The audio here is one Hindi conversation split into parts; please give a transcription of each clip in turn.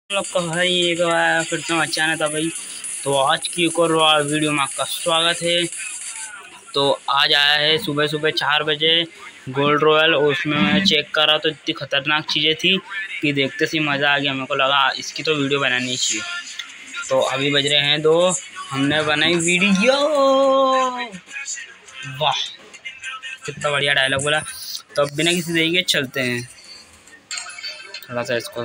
लोग का भाई एक बार फिर से अचानक था भाई। तो आज की एक और वीडियो में आपका स्वागत है। तो आज आया है सुबह सुबह 4 बजे गोल्ड रॉयल, और उसमें मैंने चेक करा तो इतनी खतरनाक चीज़ें थी कि देखते से मज़ा आ गया। मेरे को लगा इसकी तो वीडियो बनानी चाहिए। तो अभी बज रहे हैं 2, हमने बनाई वीडियो। वाह, कितना बढ़िया डायलॉग बोला। तो अब बिना किसी देरी के चलते हैं। थोड़ा सा इसको,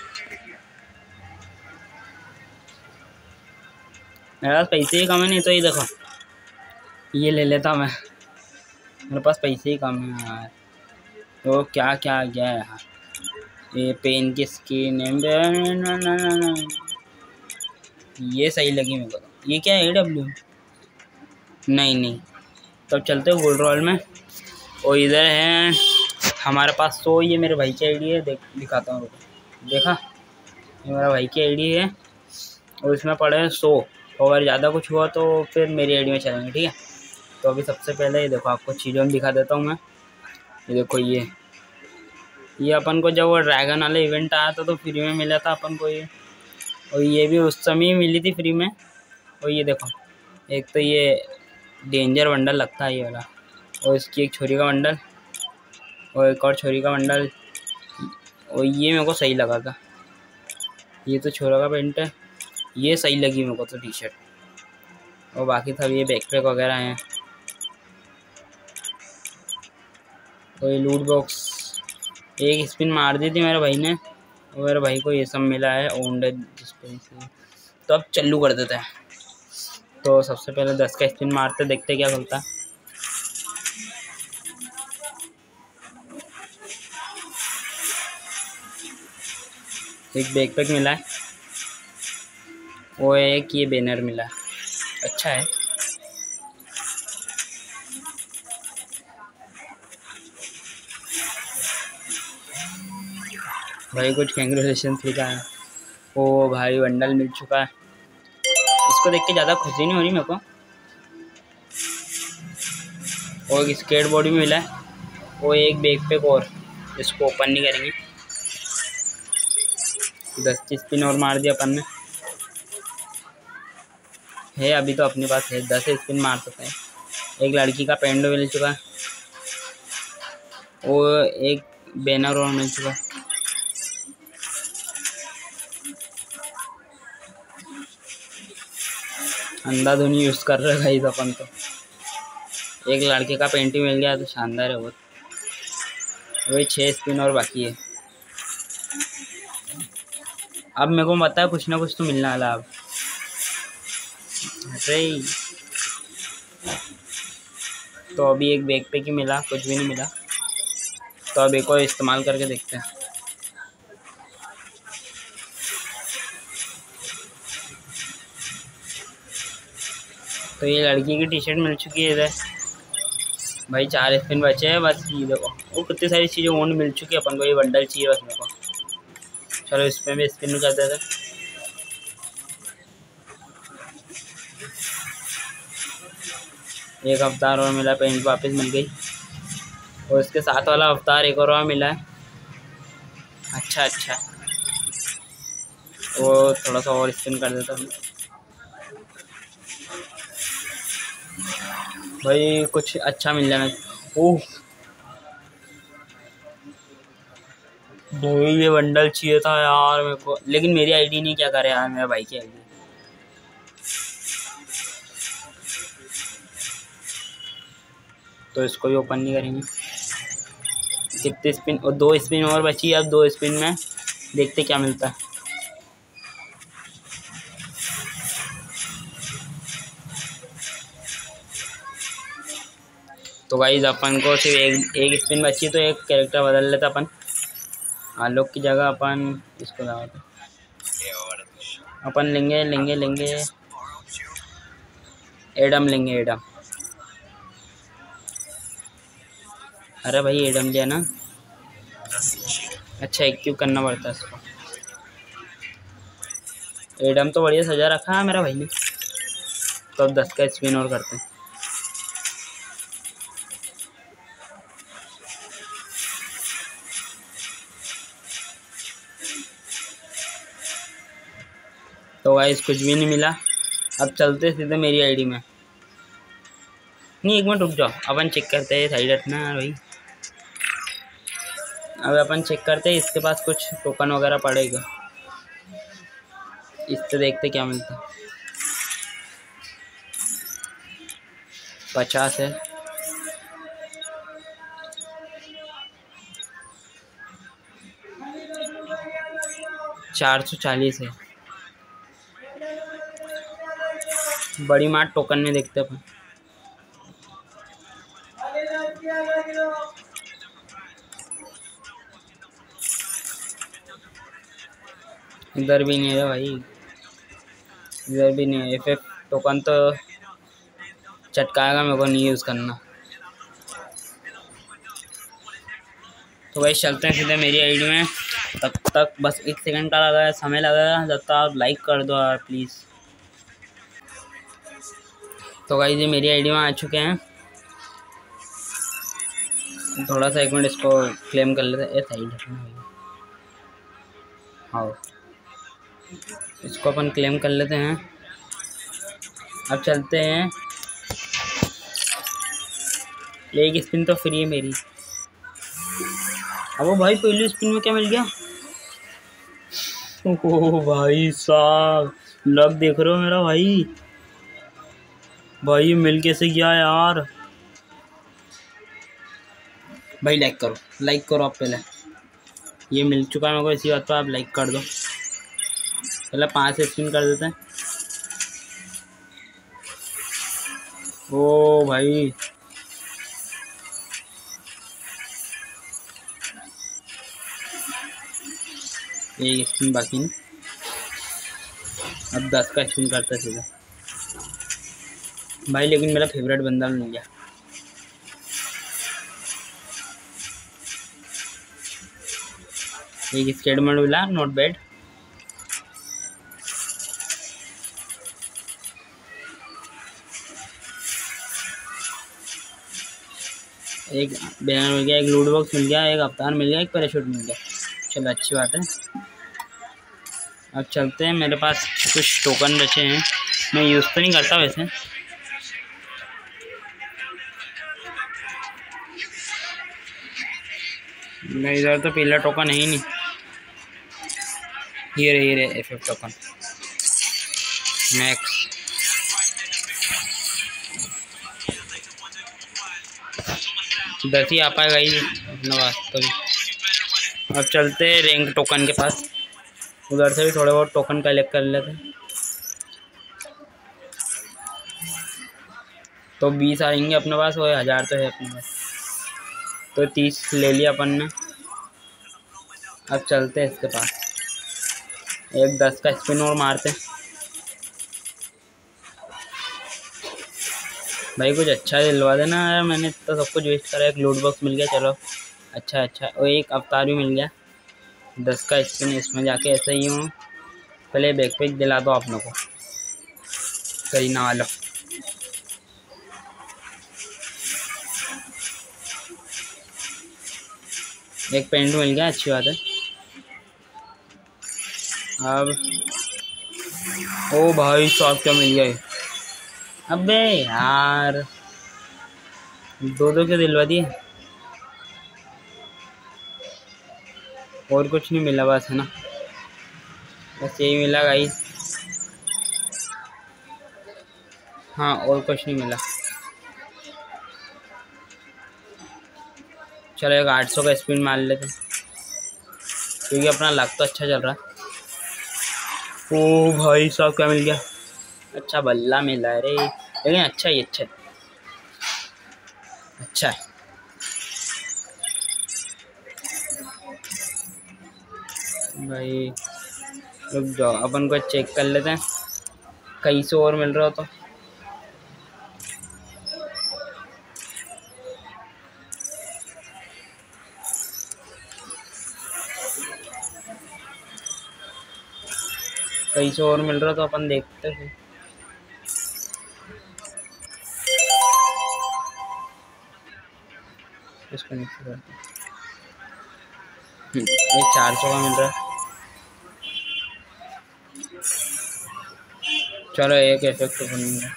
मेरे पास पैसे ही कम है, नहीं तो ये देखो ये ले लेता मैं। मेरे पास पैसे ही कम है यार। तो क्या क्या आ गया है यार, ये पेन की स्किन है। ये सही लगी मेरे को। तो ये क्या है, AW? नहीं नहीं। तब चलते हो गोल्ड रॉयल में। और इधर है हमारे पास 100। ये मेरे भाई की आईडी है, दिखाता हूँ रुको। देखा, ये मेरा भाई की आईडी है और इसमें पड़े हैं 100। अगर ज़्यादा कुछ हुआ तो फिर मेरी आईडी में चलेंगे, ठीक है। तो अभी सबसे पहले ये देखो, आपको चीज़ों में दिखा देता हूँ मैं। ये देखो, ये अपन को जब वो ड्रैगन वाला इवेंट आया था तो फ्री में मिला था अपन को ये। और ये भी उस समय ही मिली थी फ्री में। और ये देखो, एक तो ये डेंजर बंडल लगता है ये वाला, और इसकी एक छोरी का बंडल, और एक और छोरी का बंडल। और ये मेरे को सही लगा था, ये तो छोरा का पेंट है। ये सही लगी मेरे को तो टी शर्ट। और बाकी सब ये बैकपैक वगैरह हैं। और ये लूट बॉक्स, एक स्पिन मार दी थी मेरे भाई ने, और मेरे भाई को ये सब मिला है ओंडेड स्पिन से। तो अब चालू कर देते हैं। तो सबसे पहले 10 का स्पिन मारते, देखते क्या खुलता है। एक बैकपैक मिला है, वो एक ये बैनर मिला है, अच्छा है। भाई कुछ कंग्रेचुलेशन लिखा है। ओ भाई, बंडल मिल चुका है। इसको देख के ज़्यादा खुशी नहीं हो रही मेरे को। और एक स्केट बोर्ड भी मिला है, वो एक बैकपैक, और इसको ओपन नहीं करेंगे। 10 की स्पिन और मार दिया अपन ने। है अभी तो अपने पास है, 10 स्पिन मार सकते हैं। एक लड़की का पेंडो मिल चुका है, और एक बैनर और मिल चुका है। अंधाधुनी यूज़ कर रहे हैं अपन तो। एक लड़के का पेंटिंग मिल गया तो शानदार है बहुत। वही 6 स्पिन और बाकी है। अब मेरे को पता है कुछ ना कुछ तो मिलने वाला अब। अरे तो अभी एक बैकपैक ही मिला, कुछ भी नहीं मिला। तो अब एक और इस्तेमाल करके देखते हैं। तो ये लड़की की टी शर्ट मिल चुकी है इधर। भाई 4 स्पिन बचे हैं बस। ये देखो, वो कितनी सारी चीज़ें ओन मिल चुकी है अपन को। ये बंडल चाहिए बस मेरे को। चलो इसमें भी स्पिन कर देते हैं। एक अवतार और मिला, पेंट वापस मिल गई। और इसके साथ वाला अवतार एक और मिला है। अच्छा अच्छा, वो थोड़ा सा और स्पिन कर देता हूँ। भाई कुछ अच्छा मिल जाना। ओह भाई, ये बंडल चाहिए था यार मेरे को, लेकिन मेरी आईडी नहीं, क्या करे यार, मेरे भाई की आईडी। तो इसको भी ओपन नहीं करेंगे। कितने स्पिन, और 2 स्पिन और बची है। अब 2 स्पिन में देखते क्या मिलता है। तो गाइस अपन को सिर्फ एक स्पिन बची, तो एक कैरेक्टर बदल लेता अपन। आलोक की जगह अपन इसको लगाते। अपन लेंगे एडम लेंगे, एडम। अरे भाई एडम लिया ना। अच्छा, एक क्यों करना पड़ता है इसको। एडम तो बढ़िया सजा रखा है मेरा भाई ने। तो अब 10 का स्पिन और करते हैं। तो गाइस कुछ भी नहीं मिला। अब चलते सीधे मेरी आईडी में। नहीं, एक मिनट रुक जाओ, अपन चेक करते हैं। साइड हटना यार भाई। अब अपन चेक करते हैं इसके पास कुछ टोकन वगैरह पड़ेगा। इससे देखते क्या मिलता है। 50 है। 440 है। बड़ी मार्ट टोकन में देखते अपन। इधर भी नहीं है भाई, इधर भी नहीं है। FF टोकन तो चटकाएगा, मेरे को नहीं यूज़ करना। तो भाई चलते हैं सीधे मेरी आईडी में। तब तक बस 1 सेकंड का लगा समय लगेगा, जब तक आप लाइक कर दो यार प्लीज़। तो भाई ये मेरी आईडी में आ चुके हैं। थोड़ा सा 1 मिनट इसको क्लेम कर लेते हैं। साइड हाँ, इसको अपन क्लेम कर लेते हैं। अब चलते हैं। एक स्पिन तो फ्री है मेरी। अब वो भाई पहली स्पिन में क्या मिल गया? ओह भाई साहब, लक देख रहे हो मेरा भाई। भाई मिल कैसे गया यार? भाई लाइक करो, लाइक करो आप पहले। ये मिल चुका है मेरे को, इसी बात पर आप लाइक कर दो। पहले 5 स्पिन कर देते हैं। ओ भाई, एक स्पिन बाकी नहीं। अब 10 का स्पिन करते सीधा भाई। लेकिन मेरा फेवरेट बंदा मिल गया। एक स्केड मोड मिला, नॉट बैड। एक बैनर मिल गया, एक लूट बॉक्स मिल गया, एक अवतार मिल गया, एक पैराशूट मिल गया। चलो अच्छी बात है। अब चलते हैं। मेरे पास कुछ टोकन बचे हैं, मैं यूज़ तो नहीं करता वैसे। मैं इधर तो पीला टोकन है ही नहीं। ये रहे FF टोकन मैक्स। दस ही आ पाएगा ही अपना वास्तविक। अब चलते हैं रैंक टोकन के पास। उधर से भी थोड़े बहुत टोकन कलेक्ट कर लेते हैं। तो 20 आएंगे अपने पास, और 1000 तो है अपने पास, तो 30 ले लिया अपन ने। अब चलते हैं इसके पास, एक 10 का स्पिन और मारते हैं। भाई कुछ अच्छा दिलवा देना यार, मैंने तो सब कुछ वेस्ट करा। एक लूट बॉक्स मिल गया, चलो अच्छा अच्छा। और एक अवतार भी मिल गया। 10 का स्पिन, इसमें जाके ऐसे ही हूँ। पहले बैकपैक दिला दो आप लोग को, करीना वाला। एक पेंट मिल गया, अच्छी बात है। अब ओ भाई साहब क्या मिल गया? अबे यार, दो के दिलवा दिए। और कुछ नहीं मिला बस, है ना? बस यही मिला गाइस। हाँ, और कुछ नहीं मिला। चलो एक 800 का स्पिन मार लेते, क्योंकि अपना लक तो अच्छा चल रहा है। ओ भाई साहब क्या मिल गया? अच्छा बल्ला मिला है रे, लेकिन अच्छा ही अच्छा है, अच्छा है। भाई रुक जाओ, अपन को चेक कर लेते हैं कहीं से और मिल रहा हो तो। कहीं से और मिल रहा तो अपन देखते हैं। इसको नहीं करते। एक 400 का मिल रहा है। चलो एक इफेक्ट बनेगा,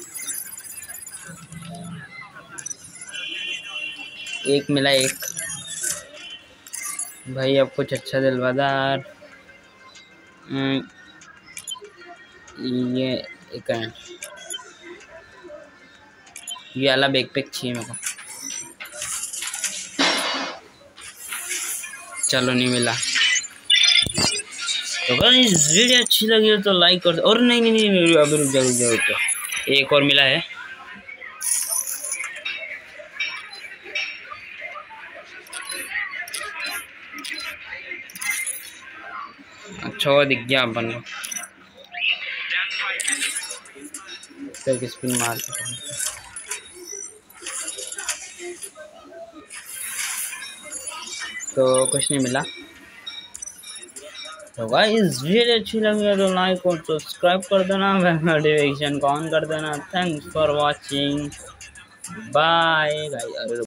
एक मिला एक। भाई अब कुछ अच्छा दिलवादार। ये एक है, ये वाला बैकपैक चाहिए मेरे को। चलो नहीं मिला। तो अगर इस वीडियो अच्छी लगी हो तो लाइक कर दो। और नहीं नहीं नहीं अभी रुक जाओ, एक और मिला है। अच्छा वो दिख गया अपन को, तो स्पिन मार के तो कुछ नहीं मिला। तो गाइस वीडियो अच्छी लगी है तो लाइक और सब्सक्राइब कर देना, नोटिफिकेशन को ऑन कर देना। Thanks for watching, bye guys.